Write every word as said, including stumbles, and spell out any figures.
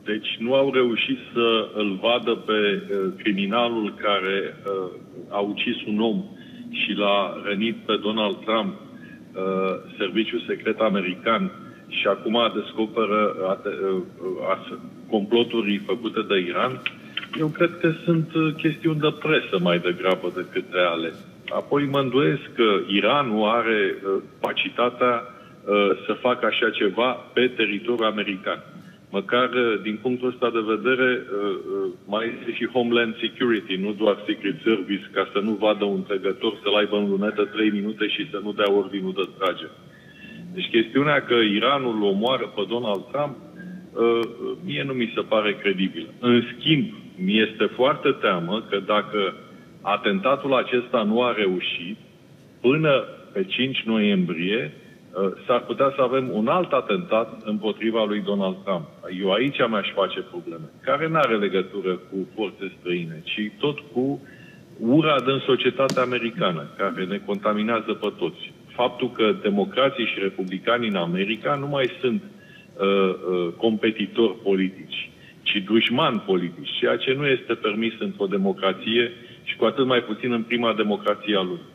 Deci nu au reușit să îl vadă pe uh, criminalul care uh, a ucis un om și l-a rănit pe Donald Trump, uh, serviciul secret american, și acum descoperă uh, uh, uh, comploturi făcute de Iran. Eu cred că sunt chestiuni de presă mai degrabă decât reale. Apoi mă îndoiesc că Iranul are uh, capacitatea uh, să facă așa ceva pe teritoriul american. Măcar uh, din punctul ăsta de vedere uh, uh, mai este și Homeland Security, nu doar Secret Service, ca să nu vadă un trecător să-l aibă în lunetă trei minute și să nu dea ordinul de trage. Deci chestiunea că Iranul omoară pe Donald Trump, uh, mie nu mi se pare credibil. În schimb, mi este foarte teamă că dacă atentatul acesta nu a reușit, până pe cinci noiembrie s-ar putea să avem un alt atentat împotriva lui Donald Trump. Eu aici mi-aș face probleme, care nu are legătură cu forțe străine, ci tot cu ura din societatea americană, care ne contaminează pe toți. Faptul că democrații și republicanii în America nu mai sunt uh, uh, competitori politici, ci dușmani politici, ceea ce nu este permis într-o democrație și cu atât mai puțin în prima democrație a lumii.